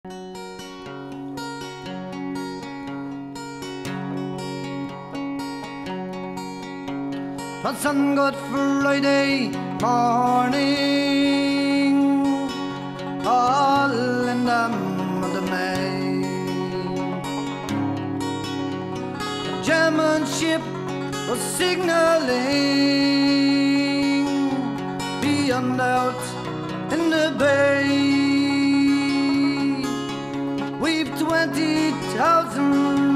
'Twas on Good Friday morning, all in the month of May. The German ship was signalling beyond out in the bay. We've 20,000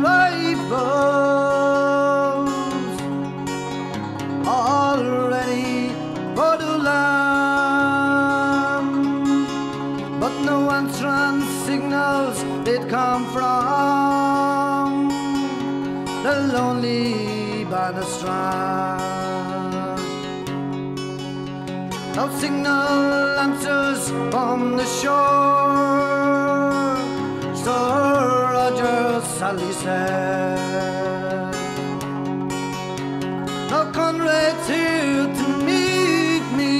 rifles all ready for the land, but no answering signals did come from the lonely Banna Strand. No signal answers from the shore, Sir Roger sadly said. No comrades here to meet me,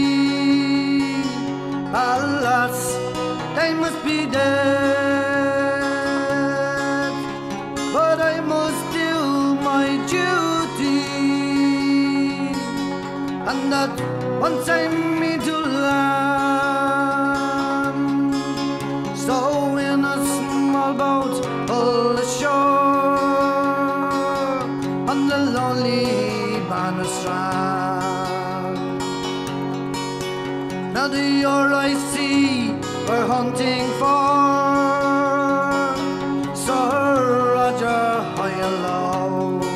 alas, they must be dead. But I must do my duty, and that once I mean to land. So in a small boat pull ashore on the lonely Banna Strand. Now the RIC were hunting for Sir Roger high and low.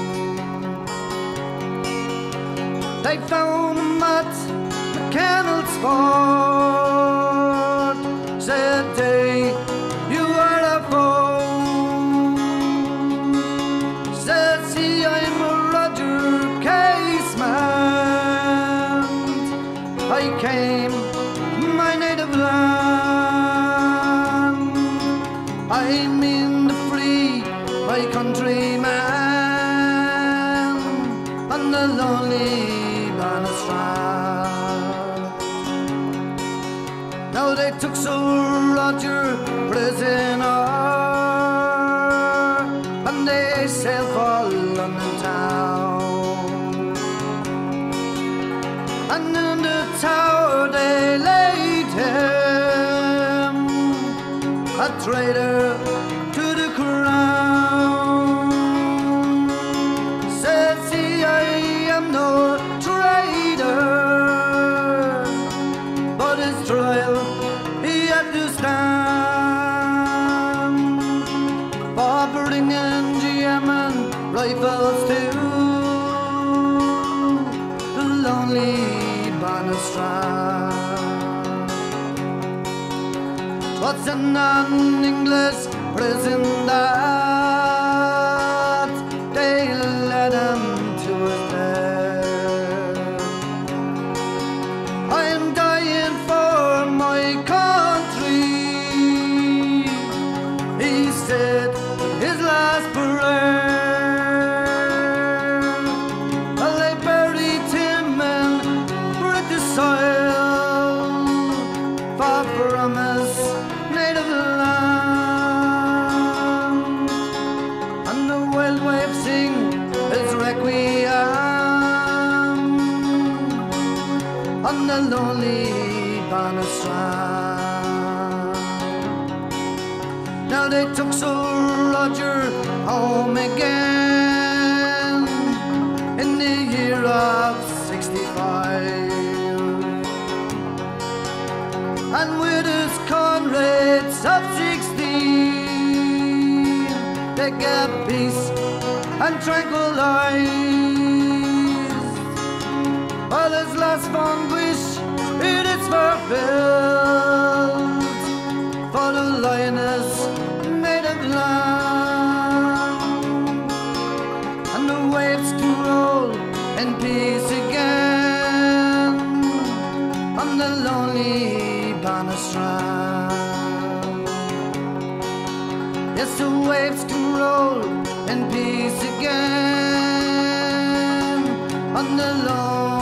They found him at McCannell's Fort, said they, "You are a foe." Says he, "I'm a Roger casement. I came from my native land. I'm in to free my countrymen on the lonely Banna Strand." Now they took Sir Roger prisoner, and they sailed for London town. And in the tower they laid him, a traitor to the crown. Says he, "I am no traitor," but his trial he had to stand for bringing German rifles to the lonely Banna Strand. 'Twas in an English prison that they led him to his death. I am dying for my country, he said his last prayer. Well, they buried him in British soil, far from his native land. And the wild waves sing his requiem on the lonely Banna Strand. Now they took Sir Roger home again in the year of 65, and with his comrades of 16 they gave peace and tranquil lives. But his last fond wish it is fulfilled for the lioness native land, and the waves can roll in peace again on the lonely Banna Strand. Yes, the waves can roll in peace again on the lonely